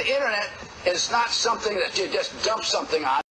internet is not something that you just dump something on.